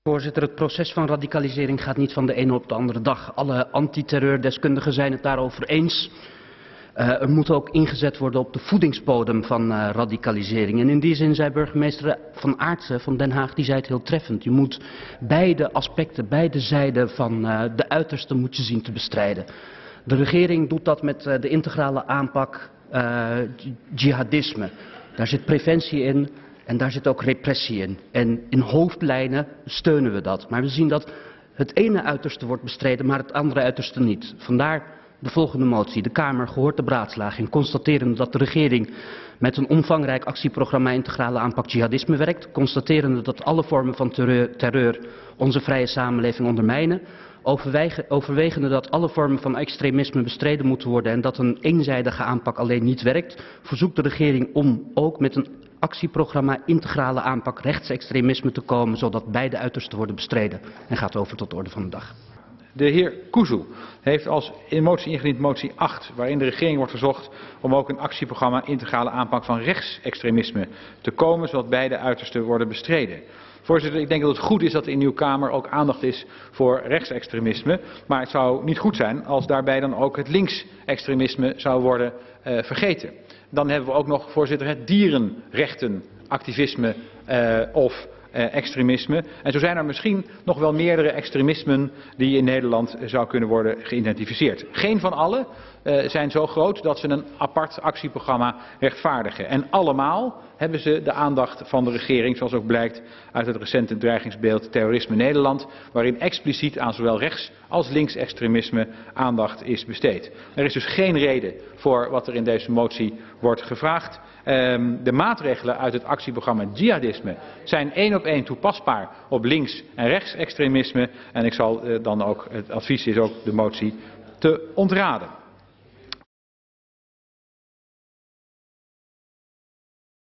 Voorzitter, het proces van radicalisering gaat niet van de ene op de andere dag. Alle antiterreurdeskundigen zijn het daarover eens. Er moet ook ingezet worden op de voedingsbodem van radicalisering. En in die zin zei burgemeester Van Aartsen van Den Haag, die zei het heel treffend. Je moet beide aspecten, beide zijden van de uitersten moet je zien te bestrijden. De regering doet dat met de integrale aanpak jihadisme. Daar zit preventie in en daar zit ook repressie in. En in hoofdlijnen steunen we dat. Maar we zien dat het ene uiterste wordt bestreden, maar het andere uiterste niet. Vandaar de volgende motie. De Kamer gehoord de beraadslaging, constaterende dat de regering met een omvangrijk actieprogramma integrale aanpak jihadisme werkt, constaterende dat alle vormen van terreur onze vrije samenleving ondermijnen, overwegende dat alle vormen van extremisme bestreden moeten worden en dat een eenzijdige aanpak alleen niet werkt, verzoekt de regering om ook met een actieprogramma integrale aanpak rechtsextremisme te komen, zodat beide uitersten worden bestreden. En gaat over tot de orde van de dag. De heer Kuzu heeft als motie ingediend motie 8, waarin de regering wordt verzocht om ook een actieprogramma integrale aanpak van rechtsextremisme te komen, zodat beide uitersten worden bestreden. Voorzitter, ik denk dat het goed is dat in uw Kamer ook aandacht is voor rechtsextremisme, maar het zou niet goed zijn als daarbij dan ook het linksextremisme zou worden vergeten. Dan hebben we ook nog, voorzitter, het dierenrechtenactivisme of extremisme. En zo zijn er misschien nog wel meerdere extremismen die in Nederland zou kunnen worden geïdentificeerd. Geen van alle zijn zo groot dat ze een apart actieprogramma rechtvaardigen. En allemaal hebben ze de aandacht van de regering, zoals ook blijkt uit het recente dreigingsbeeld Terrorisme Nederland, waarin expliciet aan zowel rechts als linksextremisme aandacht is besteed. Er is dus geen reden voor wat er in deze motie wordt gevraagd. De maatregelen uit het actieprogramma jihadisme zijn 1 op 1 toepasbaar op links- en rechtsextremisme. En ik zal dan ook, het advies is ook de motie te ontraden.